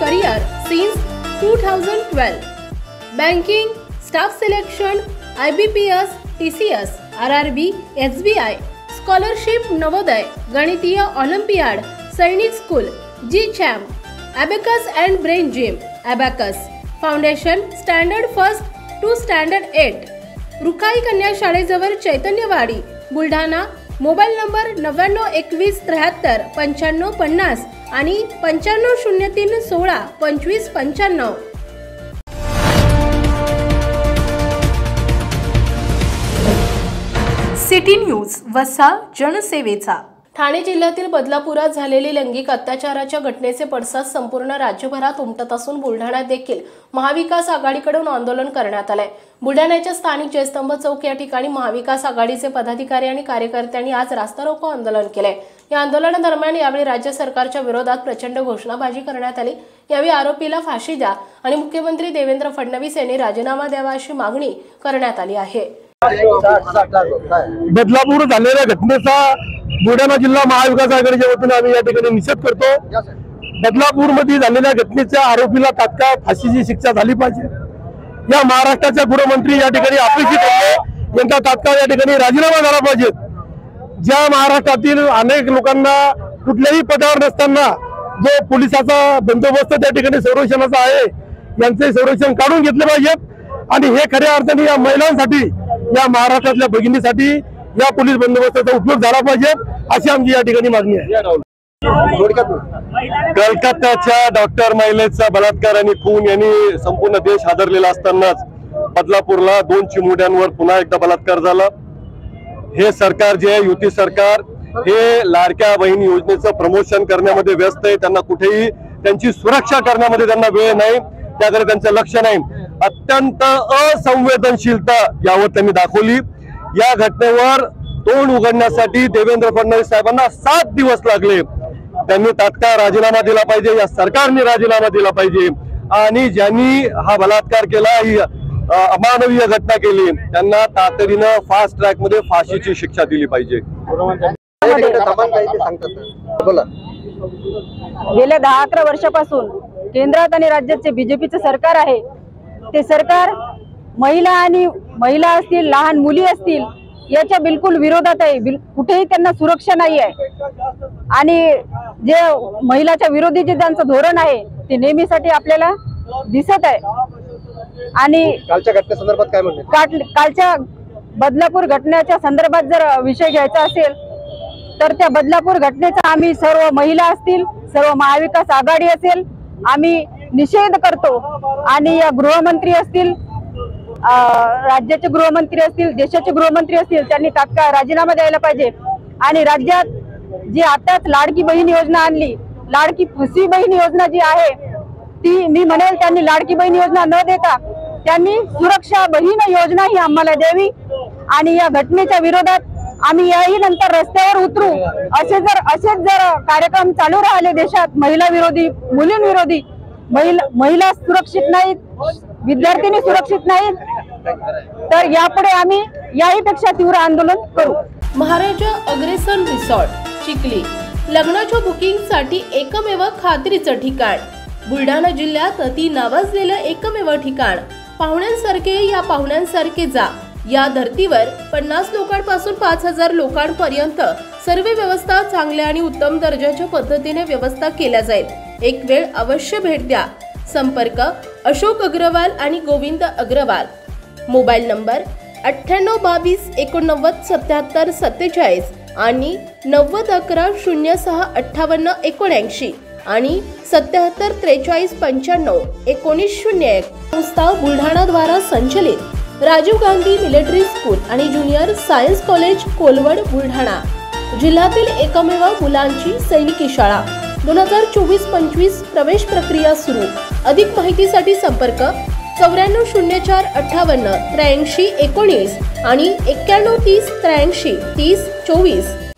career since 2012. Banking, staff selection, IBPS, TCS, RRB, SBI, scholarship Navodaya, गणितीय Olympiad, सैनिक school, G-Champ, Abacus and Brain Gym, Abacus, Foundation, Standard 1st to Standard 8. रुखाई कन्या शाळेजवळ Chaitanyawadi, Buldhana. Mobile number 9921739550 आणि 9503162595. City news, वसा जनसेवेचा. ठाणे जिल्ह्यातील बदलापुरात झालेले लैंगिक अत्याचाराच्या घटनेचे पडसाद संपूर्ण राज्यभरात उमटत असून बुलढाण्यात देखील महाविकास आघाडीकडून आंदोलन करण्यात आले. बुलढाण्याच्या स्थानिक जयस्तंभ चौक या ठिकाणी महाविकास आघाडीचे पदाधिकारी आणि कार्यकर्त्यांनी आज रास्ता रोको आंदोलन केले. या आंदोलनादरम्यान यावेळी राज्य सरकारच्या विरोधात प्रचंड घोषणाबाजी करण्यात आली. यावेळी आरोपीला फाशी द्या आणि मुख्यमंत्री देवेंद्र फडणवीस यांनी राजीनामा द्यावा अशी मागणी करण्यात आली आहे. बदलापूर झालेल्या घटनेचा बुलढाणा जिल्हा महाविकास आघाडीच्या वतीने आम्ही या ठिकाणी निषेध करतो. बदलापूर मध्ये झालेल्या घटनेच्या आरोपीला तात्काळ फाशीची शिक्षा झाली पाहिजे. या महाराष्ट्राच्या गृहमंत्री या ठिकाणी अपेक्षित आहे यांचा तात्काळ या ठिकाणी राजीनामा झाला पाहिजे. ज्या महाराष्ट्रातील अनेक लोकांना कुठल्याही पदावर नसताना जो पोलिसाचा बंदोबस्त त्या ठिकाणी संरक्षणाचा आहे यांचे संरक्षण काढून घेतले पाहिजेत आणि हे खऱ्या अर्थाने या महिलांसाठी, या महाराष्ट्रातल्या भगिनीसाठी या पोलीस बंदोबस्ताचा उपयोग झाला पाहिजे अशी आमची या ठिकाणी मागणी आहे. कलकत्त्याच्या डॉक्टर महिलेचा बलात्कार आणि खून यांनी संपूर्ण देश हादरलेला असतानाच बदलापूरला 2 चिमुरड्यांवर पुन्हा एकदा बलात्कार झाला. हे सरकार जे आहे, युती सरकार, हे लाडक्या बहीण योजनेचं प्रमोशन करण्यामध्ये व्यस्त आहे. त्यांना कुठेही त्यांची सुरक्षा करण्यामध्ये त्यांना वेळ नाही, त्याकडे त्यांचं लक्ष नाही. अत्यंत असंवेदनशीलता यावर त्यांनी दाखवली. या घटनेवर तोंड उघडण्यासाठी देवेंद्र फडणवीस साहेबांना 7 दिवस लागले. त्यांनी तात्काळ राजीनामा दिला पाहिजे, या सरकारने राजीनामा दिला पाहिजे आणि ज्यांनी हा बलात्कार केला, ही अमानवीय घटना केली, त्यांना तातडीनं फास्ट ट्रॅक मध्ये फाशीची शिक्षा दिली पाहिजे. गेल्या 10-11 वर्षापासून केंद्रात आणि राज्याचे बीजेपीचे सरकार आहे. ते सरकार महिला असतील, लहान मुली असतील याच्या बिलकुल विरोधात आहे. कुठेही त्यांना सुरक्षा नाही आहे आणि जे महिलाच्या विरोधी जे त्यांचं धोरण आहे ते नेहमीसाठी आपल्याला दिसत आहे. आणि कालच्या घटनेसंदर्भात काय म्हणणे? कालच्या बदलापूर घटनेच्या संदर्भात जर विषय घ्यायचा असेल तर त्या बदलापूर घटनेचा आम्ही सर्व महिला असतील, सर्व महाविकास आघाडी असेल, आम्ही निषेध करतो. आणि या गृहमंत्री असतील, राज्याचे गृहमंत्री असतील, देशाचे गृहमंत्री असतील, त्यांनी तात्काळ राजीनामा द्यायला पाहिजे. आणि राज्यात जी आताच लाडकी बहीण योजना आणली, लाडकी फसी बहीण योजना जी आहे ती मी म्हणेल त्यांनी लाडकी बहीण योजना न देता त्यांनी सुरक्षा बहीण योजना ही आम्हाला द्यावी. आणि या घटनेच्या विरोधात आम्ही याही नंतर रस्त्यावर उतरू. असेच जर कार्यक्रम चालू राहिले देशात, महिला विरोधी, मुलींविरोधी, महिला सुरक्षित नाहीत, विद्यार्थिनी सुरक्षित नाहीत, तर यापुढे आम्ही याहीपेक्षा तीव्र आंदोलन करू. महाराजा अग्रेसन रिसॉर्ट, चिखली. लग्नाच्या बुकिंगसाठी एकमेव खात्रीचं ठिकाण. बुलढाणा जिल्ह्यात अति नावाजलेलं एकमेव ठिकाण. पाहुण्यांसारखे या पाहुण्यांसारखे जा. या धर्तीवर 50 लोकांपासून 5000 लोकांपर्यंत सर्व व्यवस्था चांगल्या आणि उत्तम दर्जाच्या पद्धतीने व्यवस्था केल्या जाईल. एक वेळ अवश्य भेट द्या. संपर्क अशोक अग्रवाल आणि गोविंद अग्रवाल. मोबाईल नंबर 9822897747 आणि 9011065879 आणि 7743951901. संस्था बुलढाणा द्वारा संचलित राजीव गांधी मिलिटरी स्कूल आणि junior science college, Kolwad, Buldhana. जिल्ह्यातील एकमेव मुलांची सैनिकी शाळा. 2024-25 प्रवेश प्रक्रिया सुरू. अधिक माहितीसाठी संपर्क 940458 8319 आणि 9130 83 30 24.